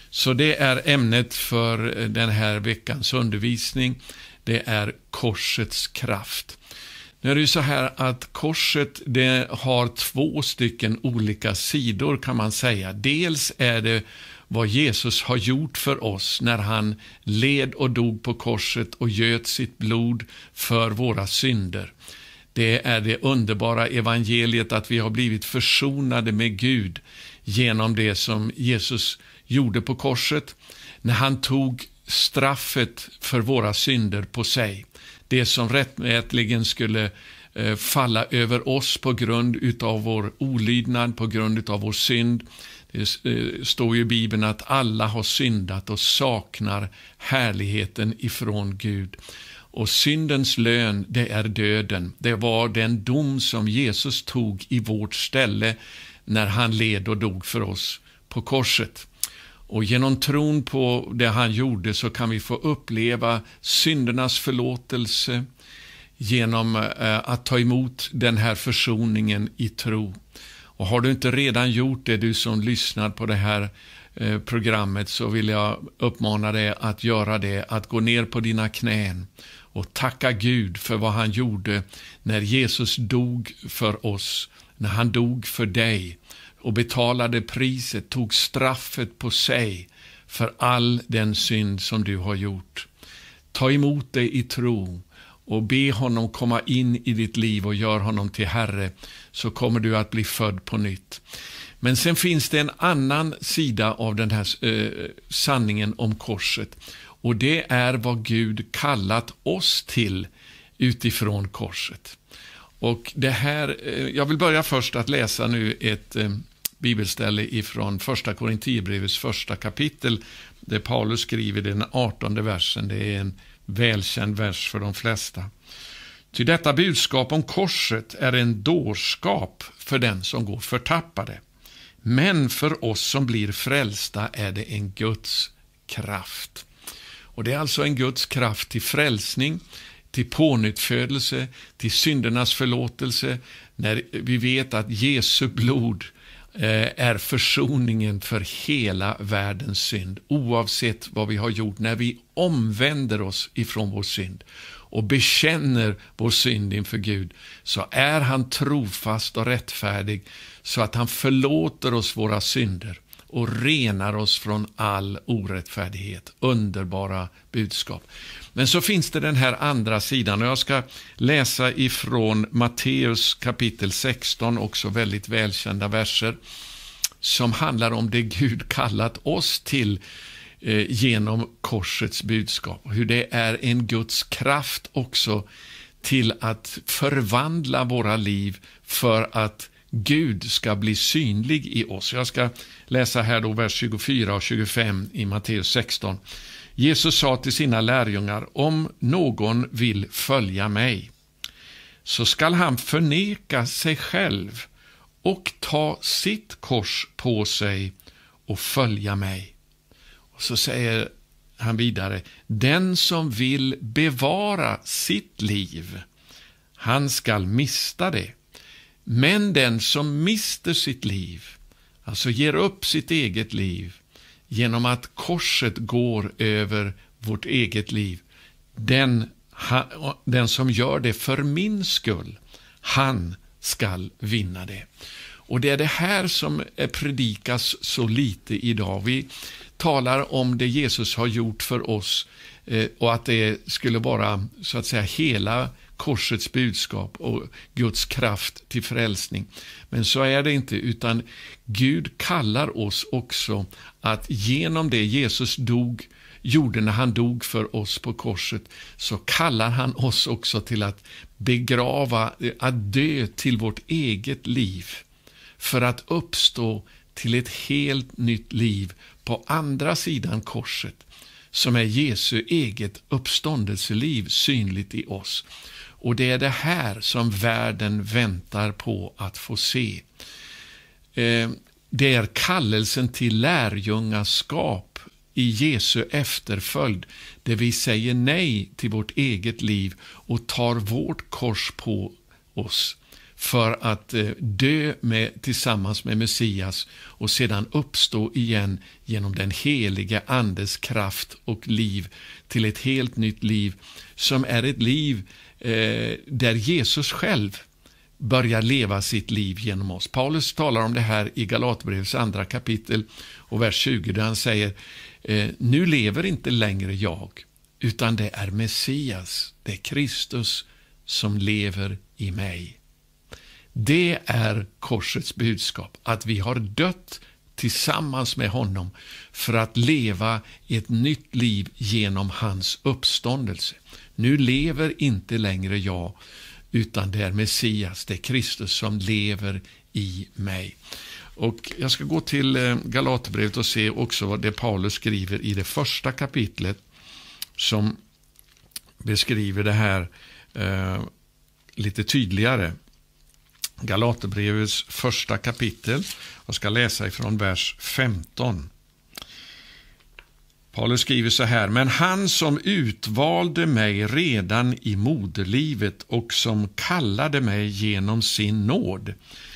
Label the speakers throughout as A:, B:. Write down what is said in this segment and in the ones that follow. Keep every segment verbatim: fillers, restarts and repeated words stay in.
A: Så det är ämnet för den här veckans undervisning. Det är korsets kraft. Nu är det ju så här att korset, det har två stycken olika sidor kan man säga. Dels är det vad Jesus har gjort för oss när han led och dog på korset och göt sitt blod för våra synder. Det är det underbara evangeliet att vi har blivit försonade med Gud genom det som Jesus gjorde på korset när han tog straffet för våra synder på sig. Det som rättmätligen skulle eh, falla över oss på grund utav vår olydnad, på grund utav vår synd. Det eh, står ju i Bibeln att alla har syndat och saknar härligheten ifrån Gud. Och syndens lön, det är döden. Det var den dom som Jesus tog i vårt ställe när han led och dog för oss på korset. Och genom tron på det han gjorde så kan vi få uppleva syndernas förlåtelse genom att ta emot den här försoningen i tro. Och har du inte redan gjort det, du som lyssnar på det här programmet, så vill jag uppmana dig att göra det, att gå ner på dina knän och tacka Gud för vad han gjorde när Jesus dog för oss, när han dog för dig och betalade priset, tog straffet på sig för all den synd som du har gjort. Ta emot det i tro och be honom komma in i ditt liv och gör honom till Herre, så kommer du att bli född på nytt. Men sen finns det en annan sida av den här eh, sanningen om korset, och det är vad Gud kallat oss till utifrån korset. Och det här, eh, jag vill börja först att läsa nu ett eh, bibelställe ifrån första Korinthierbrevets första kapitel, där Paulus skriver den artonde versen. Det är en välkänd vers för de flesta. Ty detta budskap om korset är en dårskap för den som går förtappade. Men för oss som blir frälsta är det en Guds kraft. Och det är alltså en Guds kraft till frälsning, till pånyttfödelse, till syndernas förlåtelse, när vi vet att Jesu blod är försoningen för hela världens synd, oavsett vad vi har gjort. När vi omvänder oss ifrån vår synd och bekänner vår synd inför Gud, så är han trofast och rättfärdig så att han förlåter oss våra synder och renar oss från all orättfärdighet. Underbara budskap. Men så finns det den här andra sidan, och jag ska läsa ifrån Matteus kapitel sexton, också väldigt välkända verser, som handlar om det Gud kallat oss till eh, genom korsets budskap. Hur det är en Guds kraft också till att förvandla våra liv för att Gud ska bli synlig i oss. Jag ska läsa här då vers tjugofyra och tjugofem i Matteus sexton. Jesus sa till sina lärjungar: om någon vill följa mig, så skall han förneka sig själv och ta sitt kors på sig och följa mig. Och så säger han vidare: den som vill bevara sitt liv, han skall mista det. Men den som mister sitt liv, alltså ger upp sitt eget liv, genom att korset går över vårt eget liv, den, den som gör det för min skull, han skall vinna det. Och det är det här som predikas så lite idag. Vi talar om det Jesus har gjort för oss och att det skulle vara så att säga hela korsets budskap och Guds kraft till frälsning. Men så är det inte, utan Gud kallar oss också att genom det Jesus dog, gjorde när han dog för oss på korset, så kallar han oss också till att begrava, att dö till vårt eget liv, för att uppstå till ett helt nytt liv på andra sidan korset, som är Jesu eget uppståndelseliv synligt i oss. Och det är det här som världen väntar på att få se. Det är kallelsen till lärjungaskap i Jesu efterföljd, där vi säger nej till vårt eget liv och tar vårt kors på oss för att eh, dö med, tillsammans med Messias och sedan uppstå igen genom den heliga andes kraft och liv till ett helt nytt liv som är ett liv eh, där Jesus själv börjar leva sitt liv genom oss. Paulus talar om det här i Galaterbrevets andra kapitel och vers tjugo där han säger eh, nu lever inte längre jag, utan det är Messias, det är Kristus som lever i mig. Det är korsets budskap, att vi har dött tillsammans med honom för att leva ett nytt liv genom hans uppståndelse. Nu lever inte längre jag, utan det är Messias, det är Kristus som lever i mig. Och jag ska gå till Galaterbrevet och se också vad det Paulus skriver i det första kapitlet som beskriver det här eh, lite tydligare. Galaterbrevets första kapitel. Jag ska läsa ifrån vers femton. Paulus skriver så här: men han som utvalde mig redan i moderlivet och som kallade mig genom sin nåd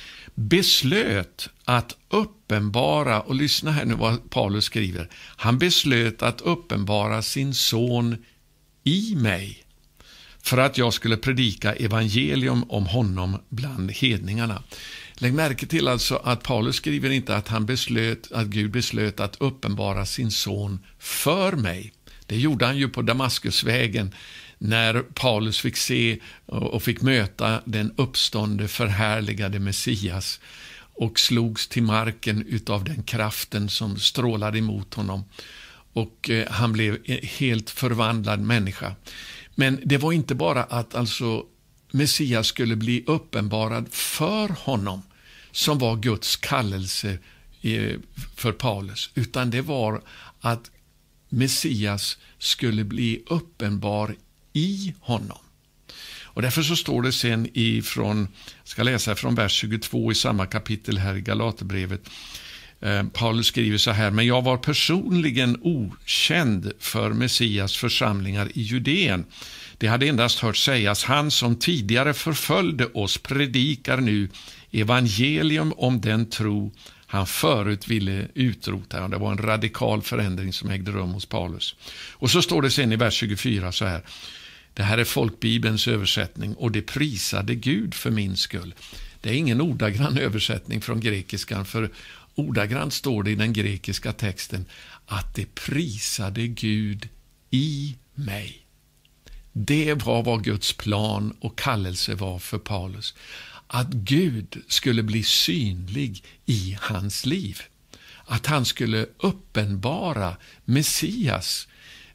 A: beslöt att uppenbara, och lyssna här nu vad Paulus skriver, han beslöt att uppenbara sin son i mig för att jag skulle predika evangelium om honom bland hedningarna. Lägg märke till alltså att Paulus skriver inte att han beslöt, att Gud beslöt att uppenbara sin son för mig. Det gjorde han ju på Damaskusvägen när Paulus fick se och fick möta den uppståndne förhärligade Messias och slogs till marken utav den kraften som strålade emot honom. Och eh, han blev en helt förvandlad människa. Men det var inte bara att alltså Messias skulle bli uppenbarad för honom som var Guds kallelse för Paulus, utan det var att Messias skulle bli uppenbar i honom. Och därför så står det sen ifrån, jag ska läsa från vers tjugotvå i samma kapitel här i Galaterbrevet. Paulus skriver så här: men jag var personligen okänd för Messias församlingar i Judeen. Det hade endast hört sägas, han som tidigare förföljde oss predikar nu evangelium om den tro han förut ville utrota. Det var en radikal förändring som ägde rum hos Paulus. Och så står det sen i vers tjugofyra så här: det här är folkbibelns översättning, och det prisade Gud för min skull. Det är ingen ordagrann översättning från grekiskan, för ordagrant står det i den grekiska texten att det prisade Gud i mig. Det var vad Guds plan och kallelse var för Paulus. Att Gud skulle bli synlig i hans liv. Att han skulle uppenbara Messias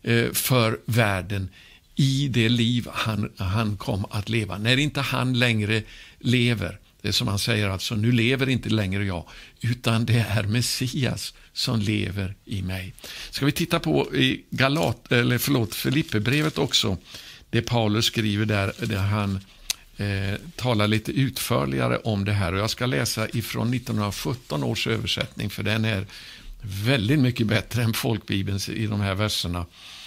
A: för världen i det liv han, han kom att leva. När inte han längre lever, det är som han säger alltså, nu lever inte längre jag, utan det är Messias som lever i mig. Ska vi titta på i Galat, eller förlåt, Filipperbrevet också, det Paulus skriver där, där han eh, talar lite utförligare om det här. Och jag ska läsa ifrån nittonhundrasjutton års översättning, för den är väldigt mycket bättre än folkbibelns i de här verserna.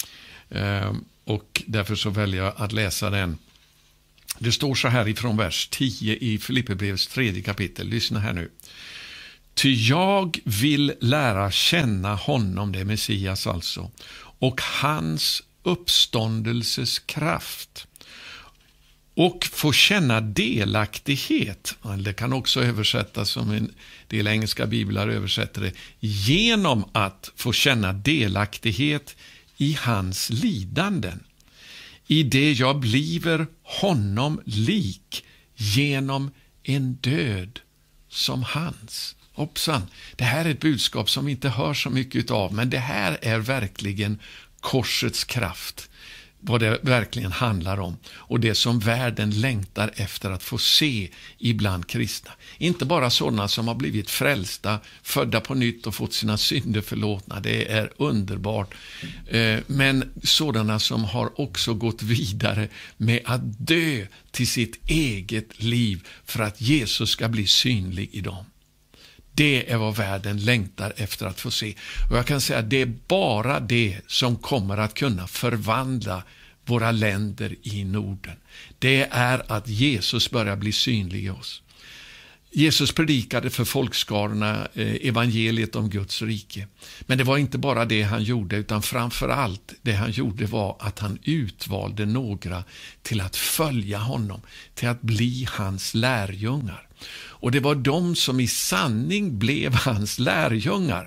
A: Eh, och därför så väljer jag att läsa den. Det står så här ifrån vers tio i Filipperbrevets tredje kapitel. Lyssna här nu. Ty jag vill lära känna honom, det är Messias alltså, och hans uppståndelses kraft, och få känna delaktighet. Det kan också översättas som en del engelska biblar översätter det, genom att få känna delaktighet i hans lidanden, i det jag bliver honom lik genom en död som hans. Hoppsan, det här är ett budskap som vi inte hör så mycket av, men det här är verkligen korsets kraft, vad det verkligen handlar om, och det som världen längtar efter att få se ibland kristna. Inte bara sådana som har blivit frälsta, födda på nytt och fått sina synder förlåtna, det är underbart, men sådana som har också gått vidare med att dö till sitt eget liv för att Jesus ska bli synlig i dem. Det är vad världen längtar efter att få se. Och jag kan säga att det är bara det som kommer att kunna förvandla våra länder i Norden. Det är att Jesus börjar bli synlig i oss. Jesus predikade för folkskarorna evangeliet om Guds rike. Men det var inte bara det han gjorde, utan framför allt det han gjorde var att han utvalde några till att följa honom, till att bli hans lärjungar. Och det var de som i sanning blev hans lärjungar.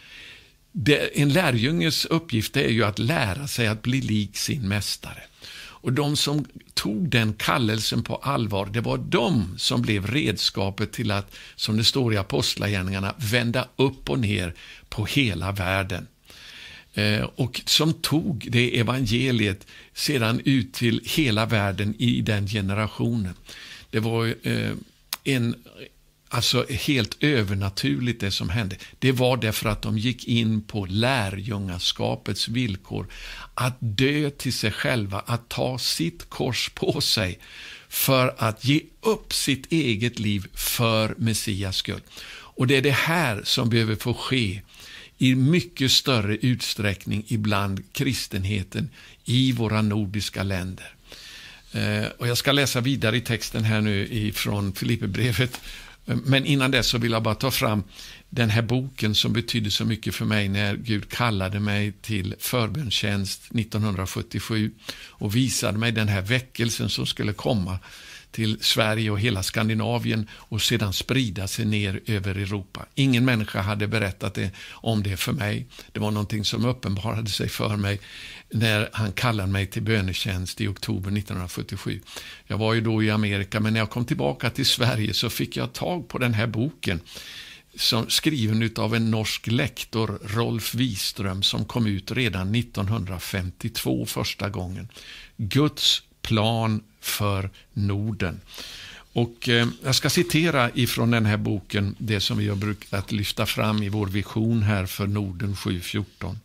A: Det, en lärjunges uppgift är ju att lära sig att bli lik sin mästare. Och de som tog den kallelsen på allvar, det var de som blev redskapet till att, som det står i apostlagärningarna, vända upp och ner på hela världen. Eh, och som tog det evangeliet sedan ut till hela världen i den generationen. Det var eh, en... Alltså helt övernaturligt det som hände. Det var därför att de gick in på lärjungaskapets villkor. Att dö till sig själva, att ta sitt kors på sig för att ge upp sitt eget liv för Messias skull. Och det är det här som behöver få ske i mycket större utsträckning ibland kristenheten i våra nordiska länder. Eh, och jag ska läsa vidare i texten här nu ifrån Filipperbrevet. Men innan dess så vill jag bara ta fram den här boken som betydde så mycket för mig när Gud kallade mig till förbönstjänst nittonhundrasjuttiosju och visade mig den här väckelsen som skulle komma till Sverige och hela Skandinavien och sedan sprida sig ner över Europa. Ingen människa hade berättat det, om det för mig. Det var någonting som uppenbarade sig för mig när han kallade mig till bönetjänst i oktober nittonhundrasjuttiosju. Jag var ju då i Amerika, men när jag kom tillbaka till Sverige så fick jag tag på den här boken som skriven av en norsk lektor, Rolf Wiström, som kom ut redan nittonhundrafemtiotvå första gången. Guds plan för Norden. Och eh, jag ska citera ifrån den här boken det som vi har brukat lyfta fram i vår vision här för Norden sju fjorton.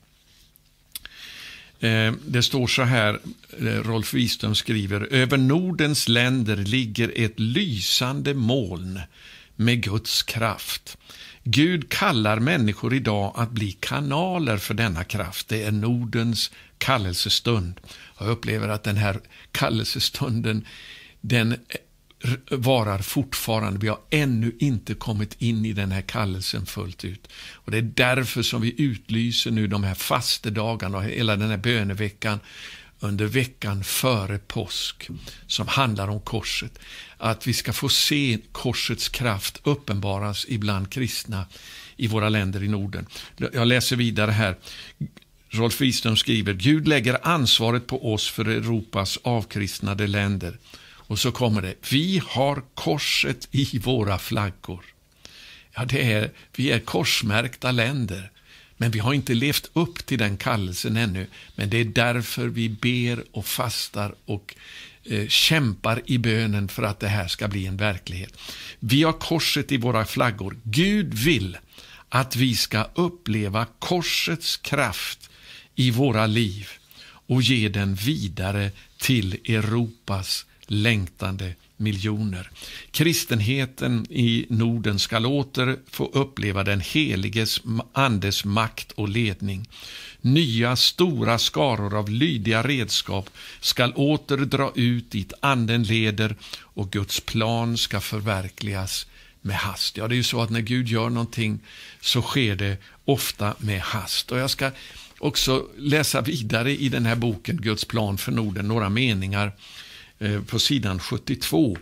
A: Eh, det står så här, eh, Rolf Wiström skriver: över Nordens länder ligger ett lysande moln med Guds kraft. Gud kallar människor idag att bli kanaler för denna kraft. Det är Nordens kallelsestund. Jag upplever att den här kallelsestunden, den varar fortfarande. Vi har ännu inte kommit in i den här kallelsen fullt ut. Och det är därför som vi utlyser nu de här fastedagarna och hela den här böneveckan under veckan före påsk som handlar om korset. Att vi ska få se korsets kraft uppenbaras ibland kristna i våra länder i Norden. Jag läser vidare här. Rolf Wiström skriver: Gud lägger ansvaret på oss för Europas avkristnade länder. Och så kommer det: vi har korset i våra flaggor. Ja, det är, vi är korsmärkta länder. Men vi har inte levt upp till den kallelsen ännu. Men det är därför vi ber och fastar och eh, kämpar i bönen för att det här ska bli en verklighet. Vi har korset i våra flaggor. Gud vill att vi ska uppleva korsets kraft i våra liv och ge den vidare till Europas längtande miljoner. Kristenheten i Norden ska åter få uppleva den heliges andes makt och ledning. Nya stora skaror av lydiga redskap ska åter dra ut dit anden leder och Guds plan ska förverkligas med hast. Ja, det är ju så att när Gud gör någonting så sker det ofta med hast. Och jag ska också läsa vidare i den här boken Guds plan för Norden några meningar eh, på sidan sjuttiotvå.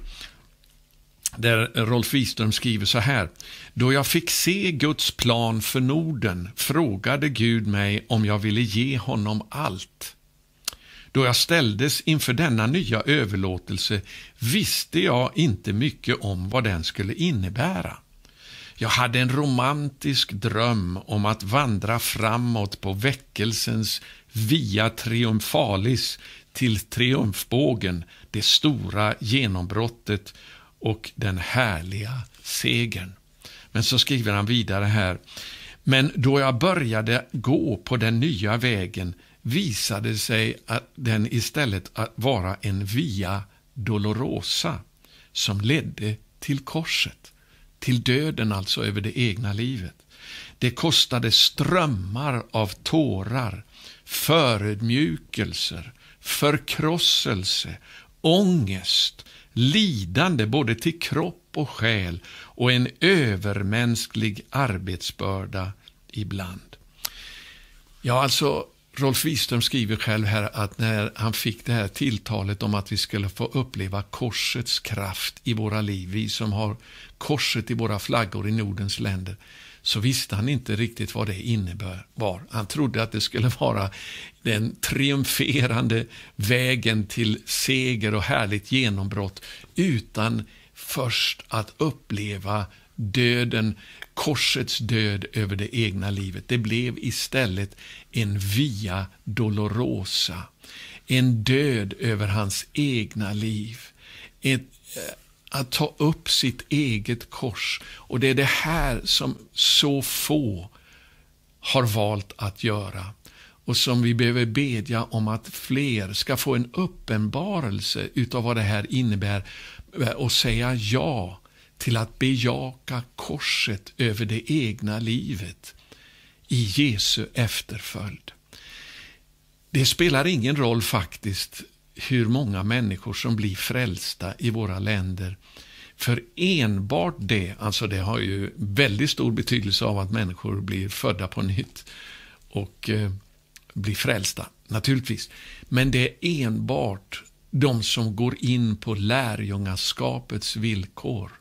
A: Där Rolf Wiström skriver så här: då jag fick se Guds plan för Norden frågade Gud mig om jag ville ge honom allt. Då jag ställdes inför denna nya överlåtelse visste jag inte mycket om vad den skulle innebära. Jag hade en romantisk dröm om att vandra framåt på väckelsens via triumfalis till triumfbågen, det stora genombrottet och den härliga segern. Men så skriver han vidare här: men då jag började gå på den nya vägen visade sig att den istället att vara en via dolorosa som ledde till korset, till döden alltså över det egna livet. Det kostade strömmar av tårar, förödmjukelser, förkrosselse, ångest, lidande både till kropp och själ och en övermänsklig arbetsbörda ibland. Ja, alltså Rolf Wiström skriver själv här att när han fick det här tilltalet om att vi skulle få uppleva korsets kraft i våra liv, vi som har korset i våra flaggor i Nordens länder, så visste han inte riktigt vad det innebar. Han trodde att det skulle vara den triumferande vägen till seger och härligt genombrott, utan först att uppleva döden, korsets död över det egna livet. Det blev istället en via dolorosa, en död över hans egna liv, ett, att ta upp sitt eget kors. Och det är det här som så få har valt att göra, och som vi behöver bedja om att fler ska få en uppenbarelse utav vad det här innebär och säga ja till att bejaka korset över det egna livet i Jesu efterföljd. Det spelar ingen roll faktiskt hur många människor som blir frälsta i våra länder. För enbart det, alltså det har ju väldigt stor betydelse av att människor blir födda på nytt och eh, blir frälsta, naturligtvis. Men det är enbart de som går in på lärjungaskapets villkor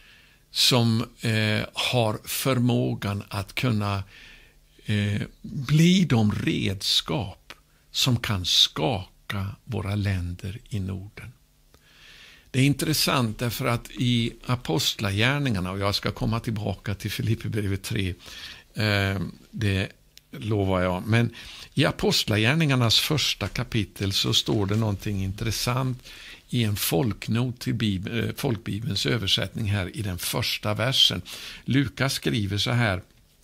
A: som eh, har förmågan att kunna eh, bli de redskap som kan skaka våra länder i Norden. Det är intressant därför att i apostlagärningarna, och jag ska komma tillbaka till Filipperbrevet tre, eh, det lovar jag, men i apostlagärningarnas första kapitel så står det någonting intressant i en folknot till Bibel, folkbibelns översättning här i den första versen. Lukas skriver så här: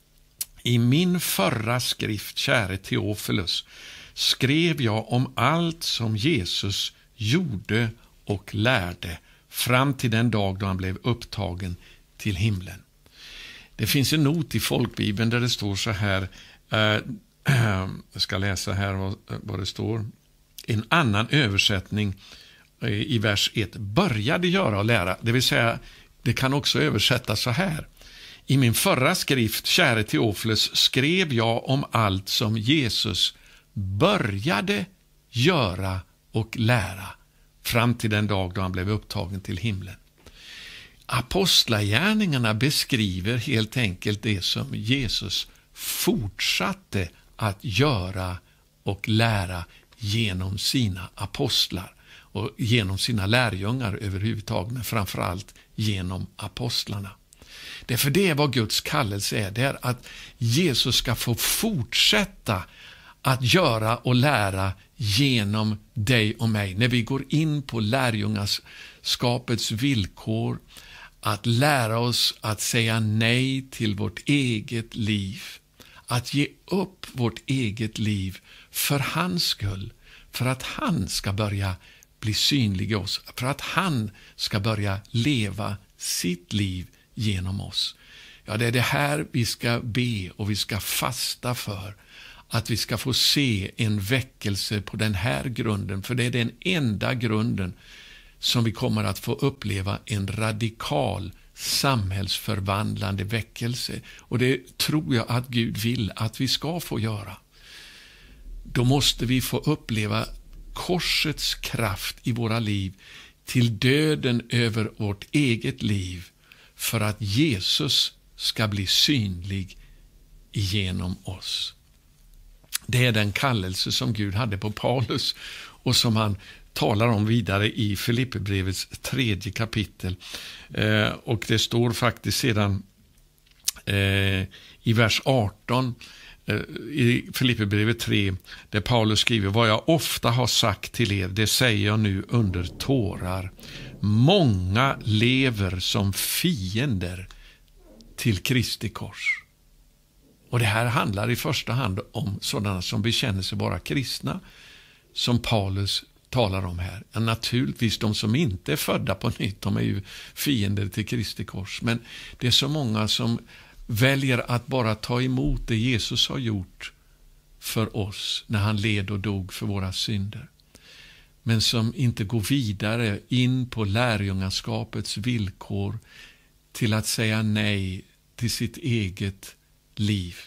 A: i min förra skrift, käre Teofilus, skrev jag om allt som Jesus gjorde och lärde fram till den dag då han blev upptagen till himlen. Det finns en not i folkbibeln där det står så här, eh, jag ska läsa här vad, vad det står. En annan översättning i vers ett, började göra och lära. Det vill säga, det kan också översättas så här: i min förra skrift, käre Teofilus, skrev jag om allt som Jesus började göra och lära fram till den dag då han blev upptagen till himlen. Apostlagärningarna beskriver helt enkelt det som Jesus fortsatte att göra och lära genom sina apostlar och genom sina lärjungar överhuvudtaget, men framförallt genom apostlarna. Därför det är vad Guds kallelse är, det är att Jesus ska få fortsätta att göra och lära genom dig och mig. När vi går in på lärjungaskapets villkor, att lära oss att säga nej till vårt eget liv, att ge upp vårt eget liv för hans skull, för att han ska börja bli synlig i oss, för att han ska börja leva sitt liv genom oss. Ja, det är det här vi ska be och vi ska fasta för, att vi ska få se en väckelse på den här grunden, för det är den enda grunden som vi kommer att få uppleva en radikal samhällsförvandlande väckelse, och det tror jag att Gud vill att vi ska få göra. Då måste vi få uppleva korsets kraft i våra liv till döden över vårt eget liv, för att Jesus ska bli synlig genom oss. Det är den kallelse som Gud hade på Paulus och som han talar om vidare i Filipperbrevets tredje kapitel. Eh, och det står faktiskt sedan eh, i vers arton eh, i Filipperbrevet tre, där Paulus skriver: vad jag ofta har sagt till er, det säger jag nu under tårar. Många lever som fiender till Kristi kors. Och det här handlar i första hand om sådana som bekänner sig vara kristna, som Paulus talar om här. Ja, naturligtvis de som inte är födda på nytt, de är ju fiender till Kristi kors. Men det är så många som väljer att bara ta emot det Jesus har gjort för oss när han led och dog för våra synder. men som inte går vidare in på lärjungaskapets villkor till att säga nej till sitt eget liv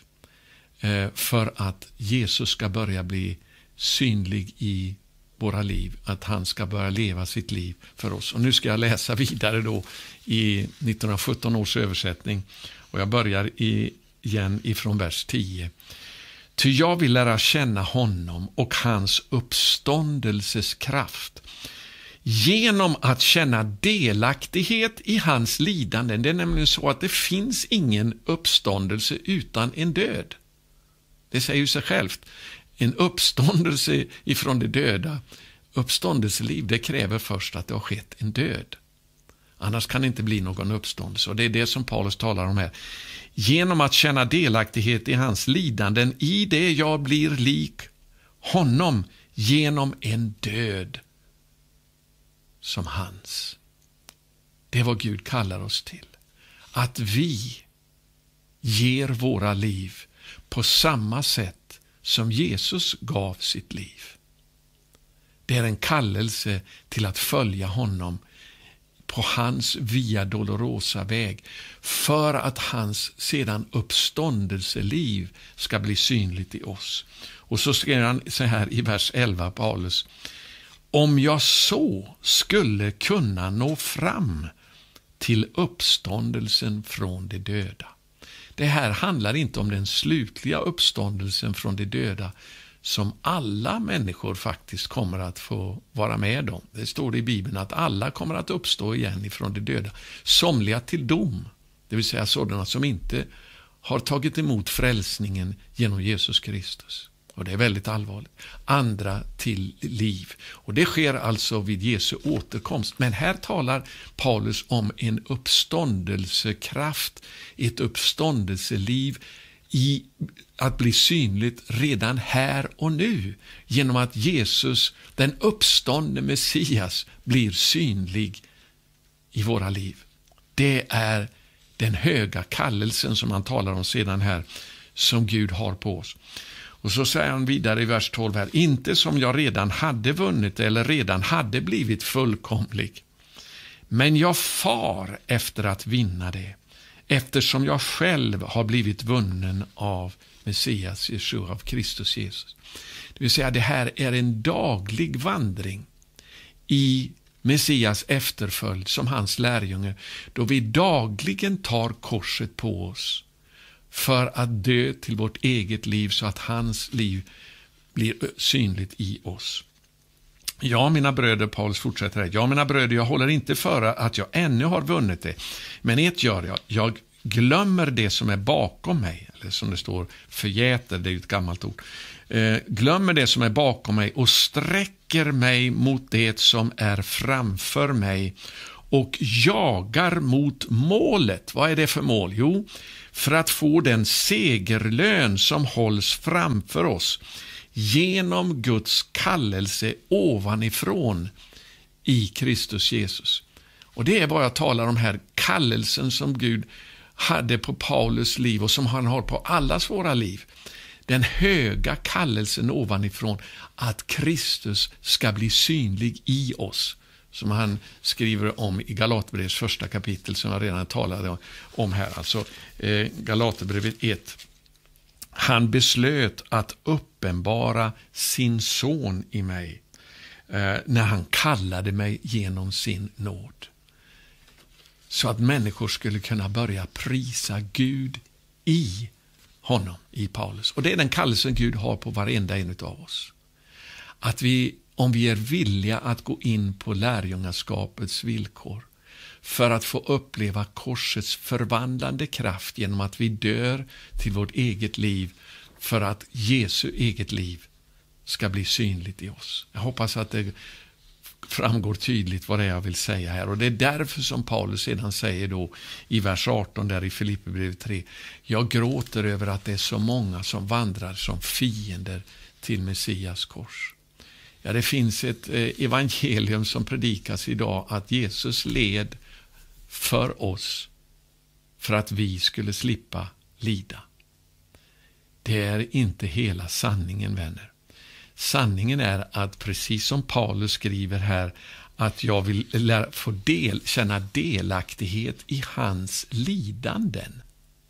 A: för att Jesus ska börja bli synlig i våra liv, att han ska börja leva sitt liv för oss. Och nu ska jag läsa vidare då i nittonhundrasjutton års översättning, och jag börjar i, igen ifrån vers tio. Ty jag vill lära känna honom och hans uppståndelses kraft genom att känna delaktighet i hans lidanden. Det är nämligen så att det finns ingen uppståndelse utan en död. Det säger ju sig självt. En uppståndelse ifrån de döda, uppståndelseliv, det kräver först att det har skett en död. Annars kan det inte bli någon uppståndelse. Och det är det som Paulus talar om här. Genom att känna delaktighet i hans lidanden, i det jag blir lik honom genom en död som hans. Det är vad Gud kallar oss till. Att vi ger våra liv på samma sätt som Jesus gav sitt liv. Det är en kallelse till att följa honom på hans via dolorosa väg, för att hans sedan uppståndelseliv ska bli synligt i oss. Och så skriver han så här i vers elva, Paulus: om jag så skulle kunna nå fram till uppståndelsen från de döda. Det här handlar inte om den slutliga uppståndelsen från de döda som alla människor faktiskt kommer att få vara med om. Det står i Bibeln att alla kommer att uppstå igen ifrån de döda. Somliga till dom, det vill säga sådana som inte har tagit emot frälsningen genom Jesus Kristus. Och det är väldigt allvarligt. Andra till liv. Och det sker alltså vid Jesu återkomst. Men här talar Paulus om en uppståndelsekraft, ett uppståndelseliv i att bli synligt redan här och nu. Genom att Jesus, den uppståndne Messias, blir synlig i våra liv. Det är den höga kallelsen som han talar om sedan här, som Gud har på oss. Och så säger han vidare i vers tolv här: inte som jag redan hade vunnit eller redan hade blivit fullkomlig, men jag far efter att vinna det, eftersom jag själv har blivit vunnen av Messias Jeshua, av Kristus Jesus. Det vill säga, det här är en daglig vandring i Messias efterföljd som hans lärjunge, då vi dagligen tar korset på oss för att dö till vårt eget liv så att hans liv blir synligt i oss. Ja, mina bröder, Paulus fortsätter här. Ja, mina bröder, jag håller inte för att jag ännu har vunnit det. Men ett gör jag. Jag glömmer det som är bakom mig. Eller som det står, förgäter, det är ju ett gammalt ord. Eh, glömmer det som är bakom mig och sträcker mig mot det som är framför mig och jagar mot målet. Vad är det för mål? Jo, för att få den segerlön som hålls framför oss genom Guds kallelse ovanifrån i Kristus Jesus. Och det är vad jag talar om här, kallelsen som Gud hade på Paulus liv och som han har på allas våra liv. Den höga kallelsen ovanifrån att Kristus ska bli synlig i oss, som han skriver om i Galaterbrevets första kapitel, som jag redan talade om här. Alltså eh, Galaterbrevet ett. Han beslöt att uppenbara sin son i mig eh, när han kallade mig genom sin nåd. Så att människor skulle kunna börja prisa Gud i honom, i Paulus. Och det är den kallelsen Gud har på varenda en av oss. Att vi, om vi är villiga att gå in på lärjungaskapets villkor för att få uppleva korsets förvandlande kraft genom att vi dör till vårt eget liv för att Jesu eget liv ska bli synligt i oss. Jag hoppas att det framgår tydligt vad det är jag vill säga här. Och det är därför som Paulus sedan säger då i vers arton där i Filipperbrevet tre: jag gråter över att det är så många som vandrar som fiender till Messias kors. Ja, det finns ett evangelium som predikas idag att Jesus led för oss för att vi skulle slippa lida. Det är inte hela sanningen, vänner. Sanningen är att precis som Paulus skriver här, att jag vill lära, få del, känna delaktighet i hans lidanden.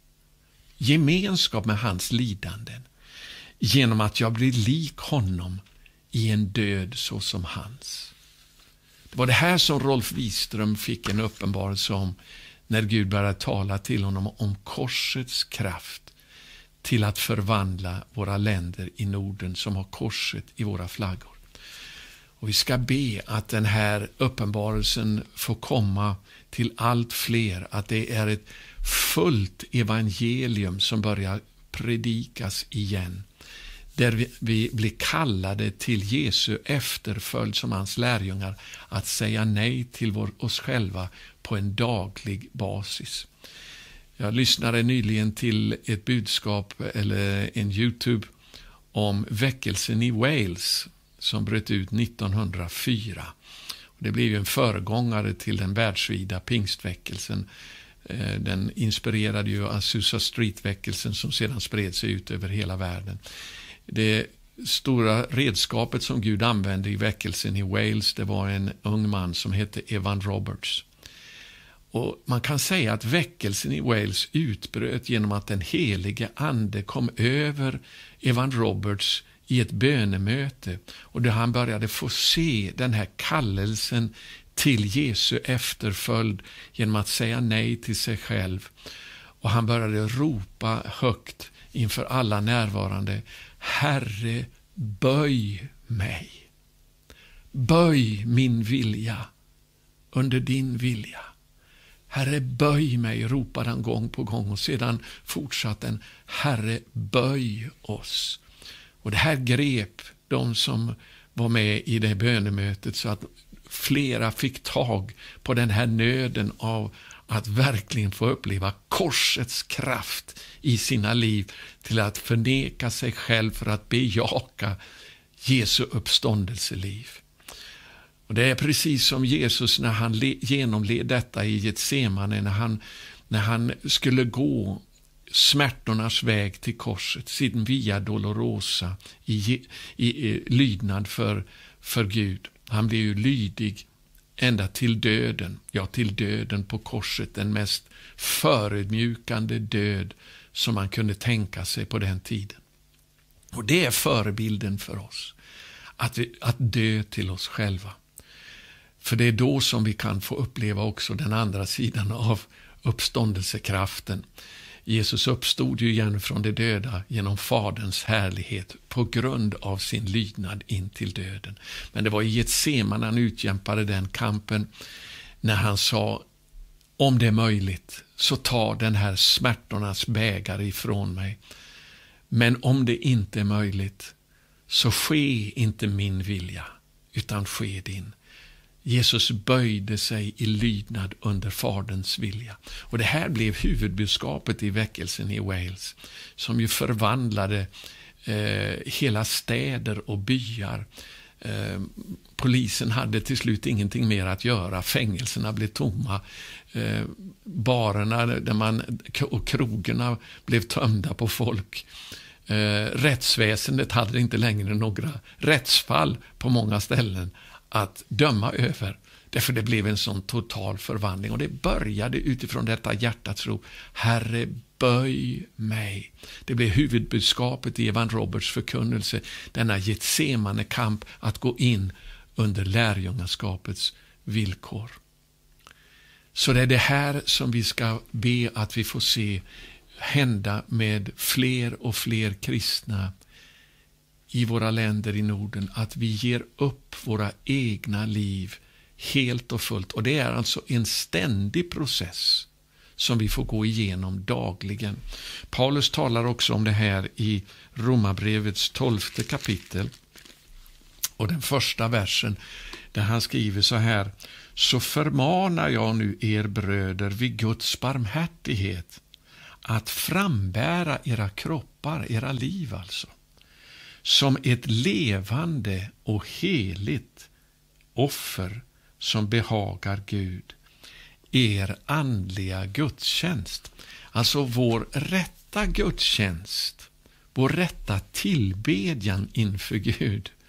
A: Gemenskap med hans lidanden. Genom att jag blir lik honom i en död så som hans. Det var det här som Rolf Wiström fick en uppenbarelse om när Gud började tala till honom om korsets kraft till att förvandla våra länder i Norden som har korset i våra flaggor. Och vi ska be att den här uppenbarelsen får komma till allt fler, att det är ett fullt evangelium som börjar predikas igen. Där vi, vi blir kallade till Jesu efterföljd som hans lärjungar, att säga nej till vår, oss själva på en daglig basis. Jag lyssnade nyligen till ett budskap eller en YouTube om väckelsen i Wales som bröt ut nittonhundrafyra. Det blev ju en föregångare till den världsvida pingstväckelsen. Den inspirerade ju Azusa Street-väckelsen som sedan spred sig ut över hela världen. Det stora redskapet som Gud använde i väckelsen i Wales, det var en ung man som hette Evan Roberts. Och man kan säga att väckelsen i Wales utbröt genom att den helige ande kom över Evan Roberts i ett bönemöte, och där han började få se den här kallelsen till Jesu efterföljd genom att säga nej till sig själv. Och han började ropa högt inför alla närvarande: Herre, böj mig. Böj min vilja under din vilja. Herre, böj mig, ropade han gång på gång, och sedan fortsatte han: Herre, böj oss. Och det här grep de som var med i det bönemötet, så att flera fick tag på den här nöden av att verkligen få uppleva korsets kraft i sina liv, till att förneka sig själv för att bejaka Jesu uppståndelseliv. Och det är precis som Jesus när han genomled detta i Getsemane, när han, när han skulle gå smärtornas väg till korset, sin via dolorosa i, i, i lydnad för, för Gud. Han blev ju lydig ända till döden, ja till döden på korset, den mest förödmjukande död som man kunde tänka sig på den tiden. Och det är förebilden för oss, att, vi, att dö till oss själva. För det är då som vi kan få uppleva också den andra sidan av uppståndelsekraften. Jesus uppstod ju igen från de döda genom Faderns härlighet på grund av sin lydnad in till döden. Men det var i Getsemane han utkämpade den kampen när han sa: om det är möjligt så ta den här smärtornas bägare ifrån mig. Men om det inte är möjligt så ske inte min vilja utan ske din. Jesus böjde sig i lydnad under Faderns vilja. Och det här blev huvudbudskapet i väckelsen i Wales, som ju förvandlade eh, hela städer och byar. Eh, polisen hade till slut ingenting mer att göra. Fängelserna blev tomma. Eh, barerna där man, och krogarna blev tömda på folk. Eh, rättsväsendet hade inte längre några rättsfall på många ställen att döma över, därför det blev en sån total förvandling. Och det började utifrån detta hjärtats rop: Herre, böj mig. Det blev huvudbudskapet i Evan Roberts förkunnelse, denna Getsemane kamp att gå in under lärjungaskapets villkor. Så det är det här som vi ska be att vi får se hända med fler och fler kristna i våra länder i Norden, att vi ger upp våra egna liv helt och fullt. Och det är alltså en ständig process som vi får gå igenom dagligen. Paulus talar också om det här i Romarbrevets tolfte kapitel och den första versen, där han skriver så här: så förmanar jag nu er bröder vid Guds barmhärtighet att frambära era kroppar, era liv alltså, som ett levande och heligt offer som behagar Gud, er andliga gudstjänst. Alltså vår rätta gudstjänst, vår rätta tillbedjan inför Gud,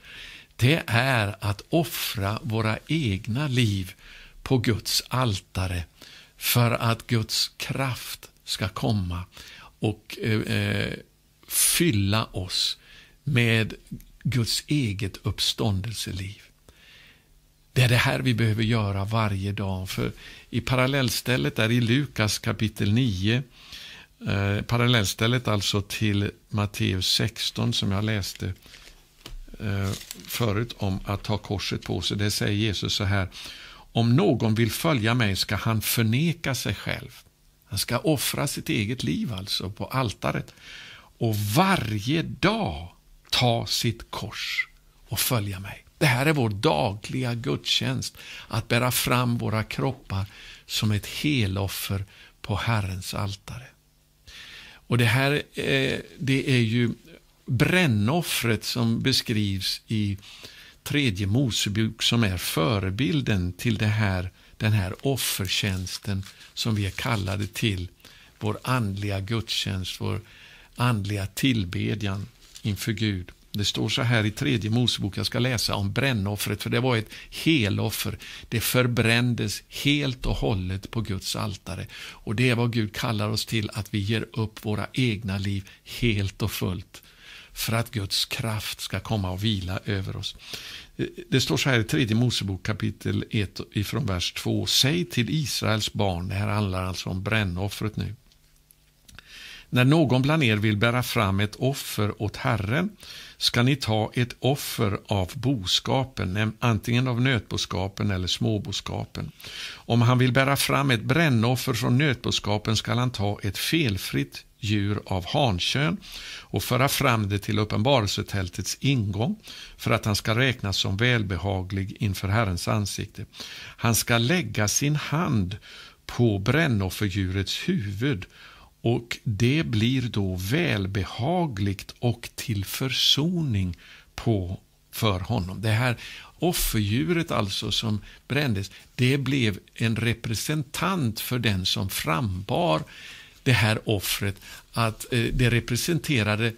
A: det är att offra våra egna liv på Guds altare för att Guds kraft ska komma och eh, fylla oss med Guds eget uppståndelseliv. Det är det här vi behöver göra varje dag. För i parallellstället där i Lukas kapitel nio, eh, parallellstället alltså till Matteus sexton som jag läste eh, förut om att ta korset på sig. Det säger Jesus så här: om någon vill följa mig ska han förneka sig själv. Han ska offra sitt eget liv alltså på altaret. Och varje dag ta sitt kors och följa mig. Det här är vår dagliga gudstjänst. Att bära fram våra kroppar som ett heloffer på Herrens altare. Och det här eh, det är ju brännoffret som beskrivs i tredje Mosebok som är förebilden till det här, den här offertjänsten som vi är kallade till. Vår andliga gudstjänst, vår andliga tillbedjan inför Gud. Det står så här i tredje Mosebok, jag ska läsa om brännoffret, för det var ett heloffer. Det förbrändes helt och hållet på Guds altare. Och det är vad Gud kallar oss till, att vi ger upp våra egna liv helt och fullt för att Guds kraft ska komma och vila över oss. Det står så här i tredje Mosebok kapitel ett ifrån vers två. Säg till Israels barn, det här handlar alltså om brännoffret nu. När någon bland er vill bära fram ett offer åt Herren ska ni ta ett offer av boskapen, antingen av nötboskapen eller småboskapen. Om han vill bära fram ett brännoffer från nötboskapen ska han ta ett felfritt djur av hankön och föra fram det till uppenbarelsetältets ingång för att han ska räknas som välbehaglig inför Herrens ansikte. Han ska lägga sin hand på brännofferdjurets huvud och det blir då välbehagligt och till försoning på för honom. Det här offerdjuret alltså som brändes, det blev en representant för den som frambar det här offret, att eh, det representerade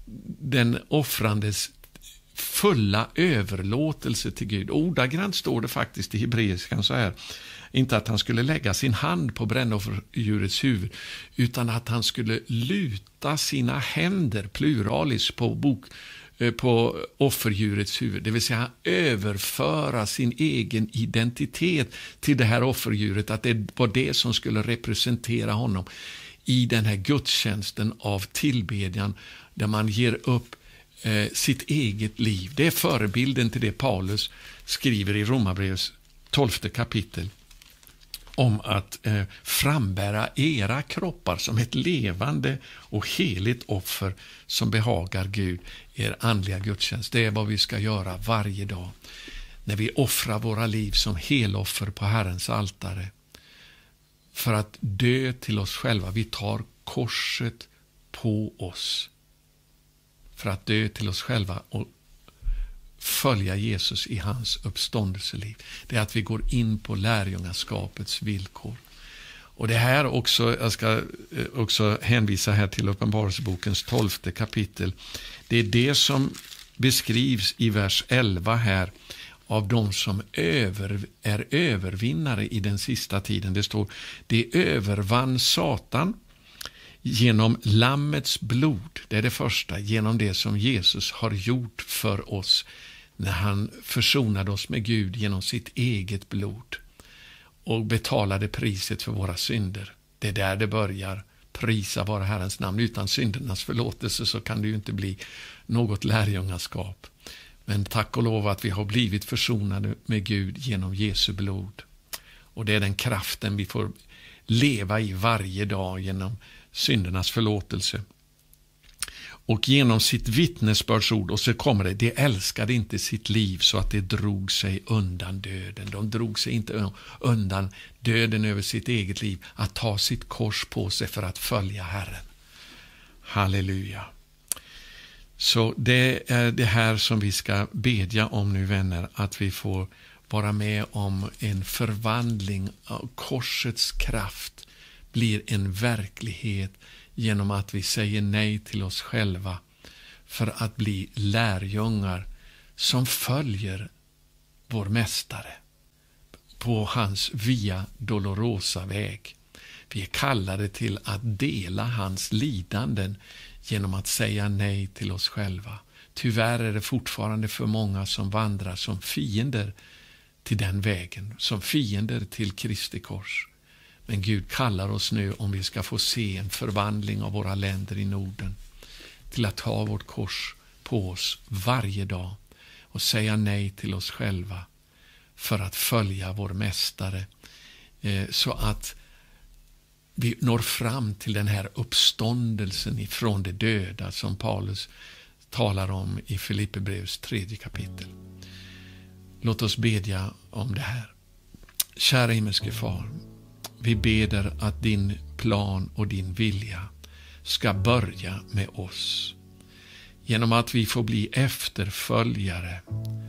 A: den offrandes fulla överlåtelse till Gud. Ordagrant står det faktiskt i hebreiskan så här: inte att han skulle lägga sin hand på brännofferdjurets huvud, utan att han skulle luta sina händer, pluralis, på, bok, på offerdjurets huvud. Det vill säga överföra sin egen identitet till det här offerdjuret, att det var det som skulle representera honom i den här gudstjänsten av tillbedjan, där man ger upp eh, sitt eget liv. Det är förebilden till det Paulus skriver i Romarbrevets tolfte kapitel om att eh, frambära era kroppar som ett levande och heligt offer som behagar Gud, er andliga gudstjänst. Det är vad vi ska göra varje dag när vi offrar våra liv som heloffer på Herrens altare för att dö till oss själva. Vi tar korset på oss för att dö till oss själva och följa Jesus i hans uppståndelseliv. Det är att vi går in på lärjungaskapets villkor. Och det här också, jag ska också hänvisa här till Uppenbarelsebokens tolfte kapitel. Det är det som beskrivs i vers elva här av de som över, är övervinnare i den sista tiden. Det står: det övervann Satan genom lammets blod. Det är det första, genom det som Jesus har gjort för oss när han försonade oss med Gud genom sitt eget blod och betalade priset för våra synder. Det är där det börjar. Prisa vara Herrens namn. Utan syndernas förlåtelse så kan det ju inte bli något lärjungaskap. Men tack och lov att vi har blivit försonade med Gud genom Jesu blod. Och det är den kraften vi får leva i varje dag genom syndernas förlåtelse. Och genom sitt vittnesbördsord, och så kommer det: det älskade inte sitt liv så att det drog sig undan döden. De drog sig inte undan döden över sitt eget liv, att ta sitt kors på sig för att följa Herren. Halleluja. Så det är det här som vi ska bedja om nu, vänner, att vi får vara med om en förvandling av korsets kraft blir en verklighet genom att vi säger nej till oss själva för att bli lärjungar som följer vår mästare på hans Via Dolorosa-väg. Vi är kallade till att dela hans lidanden genom att säga nej till oss själva. Tyvärr är det fortfarande för många som vandrar som fiender till den vägen, som fiender till Kristi kors. Men Gud kallar oss nu, om vi ska få se en förvandling av våra länder i Norden, till att ta vårt kors på oss varje dag och säga nej till oss själva för att följa vår mästare, eh, så att vi når fram till den här uppståndelsen ifrån de döda som Paulus talar om i Filipperbrevets tredje kapitel. Låt oss bedja om det här. Kära himmelske far, vi beder att din plan och din vilja ska börja med oss. Genom att vi får bli efterföljare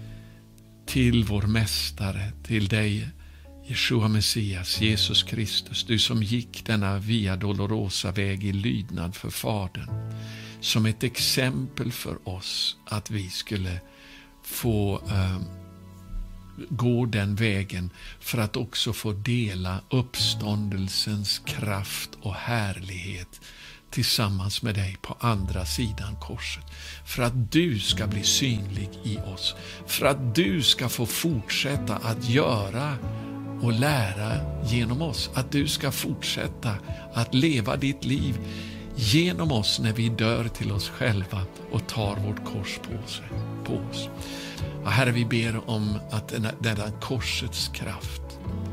A: till vår mästare, till dig, Jeshua Messias, Jesus Kristus, du som gick denna Via Dolorosa-väg i lydnad för Fadern, som ett exempel för oss att vi skulle få eh, gå den vägen för att också få dela uppståndelsens kraft och härlighet tillsammans med dig på andra sidan korset. För att du ska bli synlig i oss. För att du ska få fortsätta att göra och lära genom oss. Att du ska fortsätta att leva ditt liv genom oss när vi dör till oss själva och tar vårt kors på oss. På oss. Och Herre, vi ber om att denna, denna korsets kraft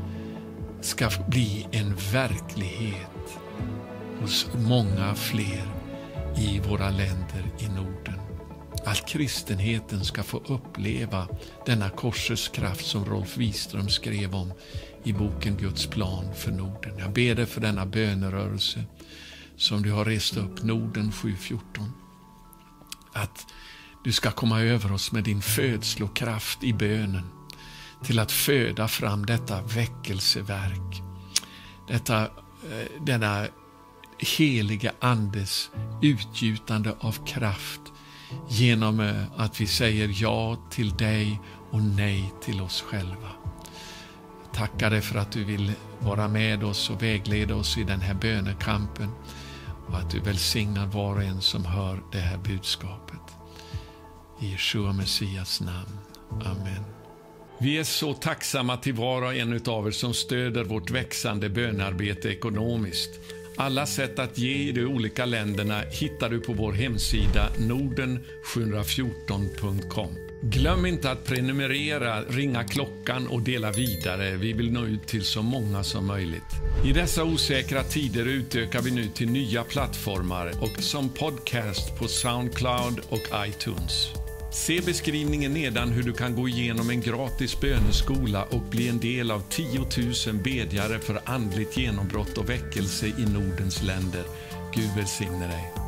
A: ska bli en verklighet hos många fler i våra länder i Norden. Att kristenheten ska få uppleva denna korsets kraft som Rolf Wiström skrev om i boken Guds plan för Norden. Jag ber dig för denna bönerörelse som du har rest upp, Norden sju fjorton. Att du ska komma över oss med din födslokraft i bönen till att föda fram detta väckelseverk. Detta, denna heliga andes utgjutande av kraft genom att vi säger ja till dig och nej till oss själva. Tackar dig för att du vill vara med oss och vägleda oss i den här bönekampen och att du välsignar var och en som hör det här budskapet. I Jeshua Messias namn. Amen. Vi är så tacksamma till var och en av er som stöder vårt växande bönarbete ekonomiskt. Alla sätt att ge i de olika länderna hittar du på vår hemsida norden sju fjorton punkt com. Glöm inte att prenumerera, ringa klockan och dela vidare. Vi vill nå ut till så många som möjligt. I dessa osäkra tider utökar vi nu till nya plattformar och som podcast på SoundCloud och iTunes. Se beskrivningen nedan hur du kan gå igenom en gratis böneskola och bli en del av tio tusen bedjare för andligt genombrott och väckelse i Nordens länder. Gud välsigne dig.